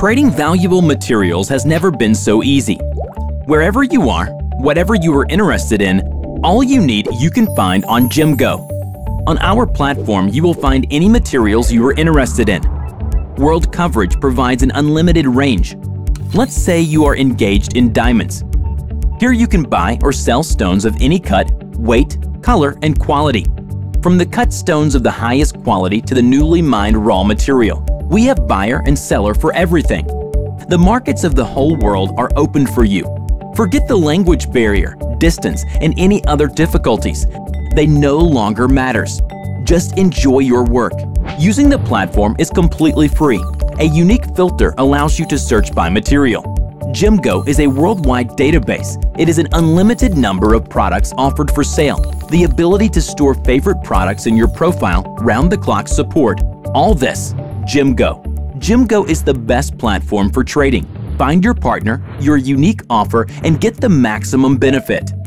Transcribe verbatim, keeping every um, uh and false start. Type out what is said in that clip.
Trading valuable materials has never been so easy. Wherever you are, whatever you are interested in, all you need you can find on GemgoW. On our platform, you will find any materials you are interested in. World coverage provides an unlimited range. Let's say you are engaged in diamonds. Here you can buy or sell stones of any cut, weight, color, and quality. From the cut stones of the highest quality to the newly mined raw material, we have buyer and seller for everything. The markets of the whole world are open for you. Forget the language barrier, distance, and any other difficulties. They no longer matters. Just enjoy your work. Using the platform is completely free. A unique filter allows you to search by material. GemgoW is a worldwide database. It is an unlimited number of products offered for sale. The ability to store favorite products in your profile, round-the-clock support. All this, GemgoW. GemgoW is the best platform for trading. Find your partner, your unique offer, and get the maximum benefit.